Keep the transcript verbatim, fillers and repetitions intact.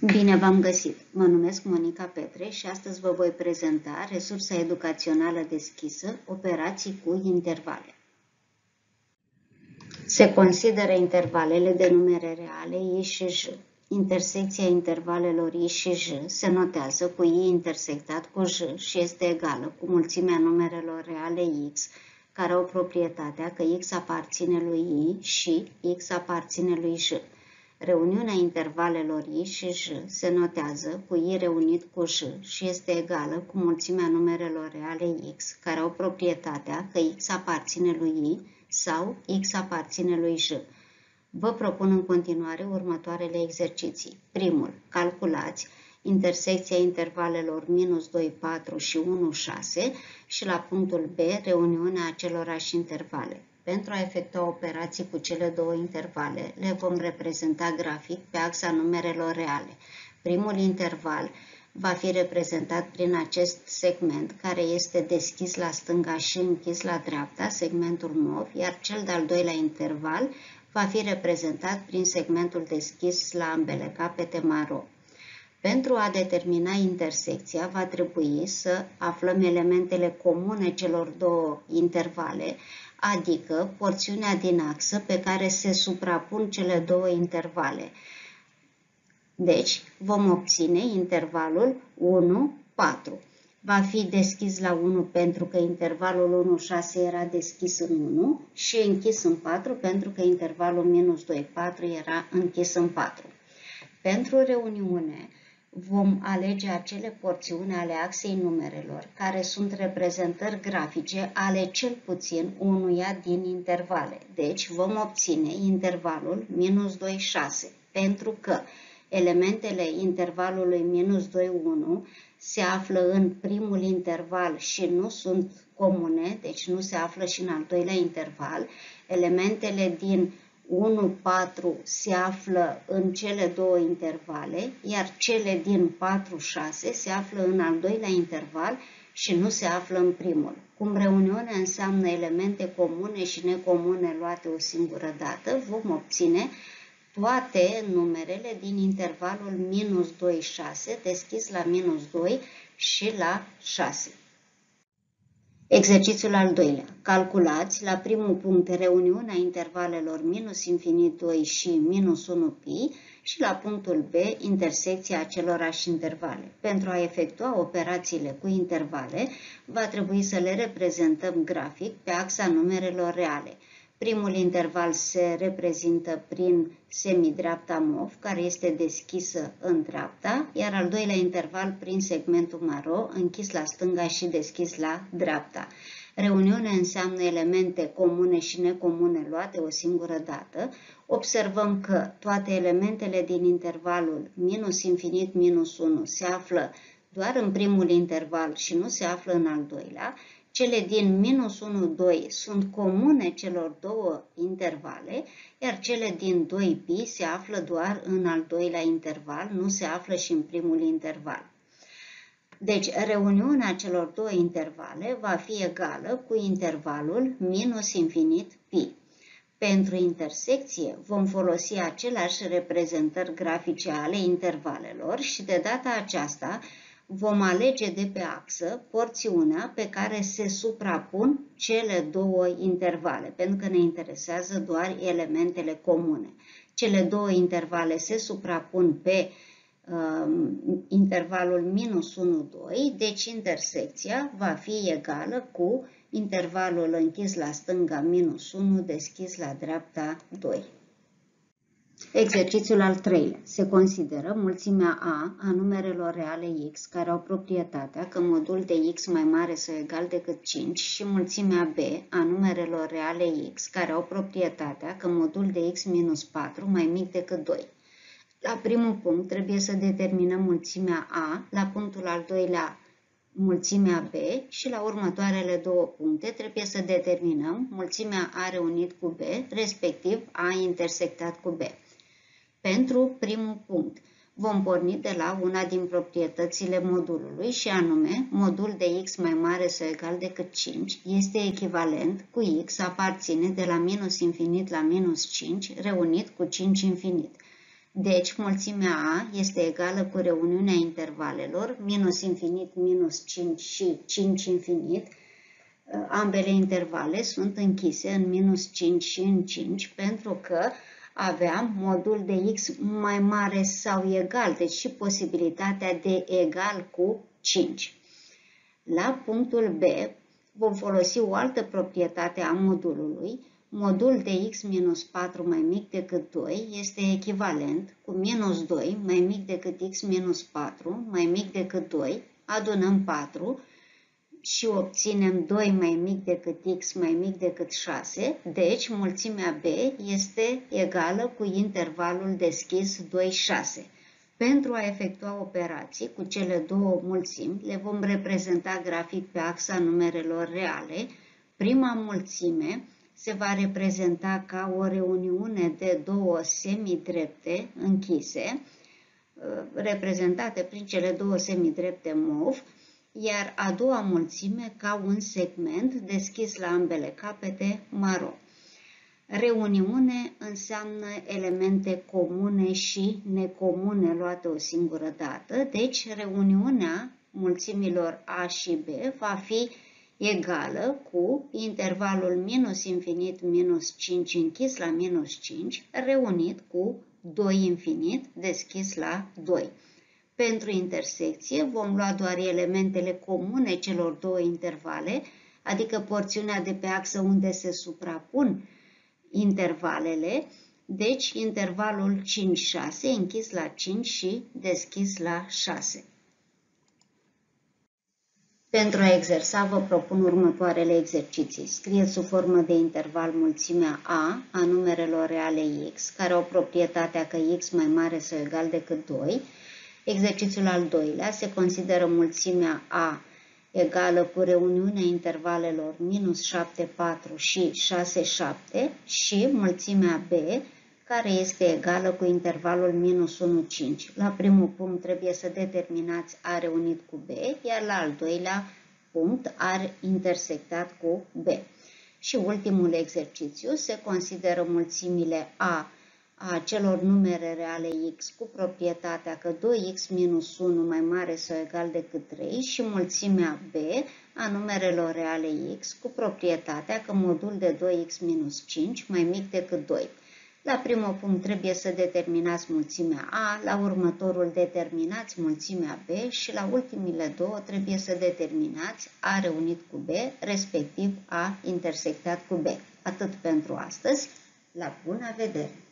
Bine v-am găsit! Mă numesc Monica Petre și astăzi vă voi prezenta resursa educațională deschisă, operații cu intervale. Se consideră intervalele de numere reale I și J. Intersecția intervalelor I și J se notează cu I intersectat cu J și este egală cu mulțimea numerelor reale X, care au proprietatea că X aparține lui I și X aparține lui J. Reuniunea intervalelor I și J se notează cu I reunit cu J și este egală cu mulțimea numerelor reale X, care au proprietatea că X aparține lui I sau X aparține lui J. Vă propun în continuare următoarele exerciții. Primul, calculați intersecția intervalelor minus doi, patru și unu, șase și la punctul B, reuniunea acelorași intervale. Pentru a efectua operații cu cele două intervale, le vom reprezenta grafic pe axa numerelor reale. Primul interval va fi reprezentat prin acest segment, care este deschis la stânga și închis la dreapta, segmentul mov, iar cel de-al doilea interval va fi reprezentat prin segmentul deschis la ambele capete maro. Pentru a determina intersecția, va trebui să aflăm elementele comune celor două intervale, adică porțiunea din axă pe care se suprapun cele două intervale. Deci, vom obține intervalul unu, patru. Va fi deschis la unu pentru că intervalul unu, șase era deschis în unu și închis în patru pentru că intervalul minus doi, patru era închis în patru. Pentru reuniune, vom alege acele porțiuni ale axei numerelor care sunt reprezentări grafice ale cel puțin unuia din intervale. Deci vom obține intervalul minus doi, șase, pentru că elementele intervalului minus doi, unu se află în primul interval și nu sunt comune, deci nu se află și în al doilea interval. Elementele din unu, patru se află în cele două intervale, iar cele din patru, șase se află în al doilea interval și nu se află în primul. Cum reuniunea înseamnă elemente comune și necomune luate o singură dată, vom obține toate numerele din intervalul minus doi, șase, deschis la minus doi și la șase. Exercițiul al doilea. Calculați la primul punct reuniunea intervalelor minus infinit doi și minus unu pi și la punctul B intersecția acelorași intervale. Pentru a efectua operațiile cu intervale, va trebui să le reprezentăm grafic pe axa numerelor reale. Primul interval se reprezintă prin semidreapta mov, care este deschisă în dreapta, iar al doilea interval prin segmentul maro, închis la stânga și deschis la dreapta. Reuniunea înseamnă elemente comune și necomune luate o singură dată. Observăm că toate elementele din intervalul minus infinit minus unu se află doar în primul interval și nu se află în al doilea. Cele din minus unu, doi sunt comune celor două intervale, iar cele din doi pi se află doar în al doilea interval, nu se află și în primul interval. Deci, reuniunea celor două intervale va fi egală cu intervalul minus infinit pi. Pentru intersecție vom folosi aceleași reprezentări grafice ale intervalelor și de data aceasta vom alege de pe axă porțiunea pe care se suprapun cele două intervale, pentru că ne interesează doar elementele comune. Cele două intervale se suprapun pe uh, intervalul minus unu, doi, deci intersecția va fi egală cu intervalul închis la stânga minus unu, deschis la dreapta doi. Exercițiul al treilea. Se consideră mulțimea A a numerelor reale X care au proprietatea că modul de X mai mare sau egal decât cinci și mulțimea B a numerelor reale X care au proprietatea că modul de X minus patru mai mic decât doi. La primul punct trebuie să determinăm mulțimea A, la punctul al doilea mulțimea B și la următoarele două puncte trebuie să determinăm mulțimea A reunit cu B, respectiv A intersectat cu B. Pentru primul punct, vom porni de la una din proprietățile modulului și anume, modul de X mai mare sau egal decât cinci este echivalent cu X aparține de la minus infinit la minus cinci reunit cu cinci infinit. Deci, mulțimea A este egală cu reuniunea intervalelor minus infinit minus cinci și cinci infinit. Ambele intervale sunt închise în minus cinci și în cinci pentru că aveam modul de x mai mare sau egal, deci și posibilitatea de egal cu cinci. La punctul B vom folosi o altă proprietate a modulului. Modul de x minus patru mai mic decât doi este echivalent cu minus doi mai mic decât x minus patru mai mic decât doi. Adunăm patru și obținem doi mai mic decât x mai mic decât șase. Deci mulțimea B este egală cu intervalul deschis doi șase. Pentru a efectua operații cu cele două mulțimi, le vom reprezenta grafic pe axa numerelor reale. Prima mulțime se va reprezenta ca o reuniune de două semidrepte închise, reprezentate prin cele două semidrepte mov, iar a doua mulțime ca un segment deschis la ambele capete maro. Reuniune înseamnă elemente comune și necomune luate o singură dată, deci reuniunea mulțimilor A și B va fi egală cu intervalul minus infinit minus cinci închis la minus cinci, reunit cu doi infinit deschis la doi. Pentru intersecție vom lua doar elementele comune celor două intervale, adică porțiunea de pe axă unde se suprapun intervalele, deci intervalul cinci șase închis la cinci și deschis la șase. Pentru a exersa, vă propun următoarele exerciții. Scrieți sub formă de interval mulțimea A a numerelor reale x, care au proprietatea că x mai mare sau egal decât doi. Exercițiul al doilea se consideră mulțimea A egală cu reuniunea intervalelor minus șapte patru și șase șapte și mulțimea B, care este egală cu intervalul minus unu cinci. La primul punct trebuie să determinați A reunit cu B, iar la al doilea punct A intersectat cu B. Și ultimul exercițiu se consideră mulțimile A a celor numere reale x cu proprietatea că doi x minus unu mai mare sau egal decât trei și mulțimea B a numerelor reale x cu proprietatea că modul de doi x minus cinci mai mic decât doi. La primul punct trebuie să determinați mulțimea A, la următorul determinați mulțimea B și la ultimile două trebuie să determinați A reunit cu B, respectiv A intersectat cu B. Atât pentru astăzi. La bună vedere!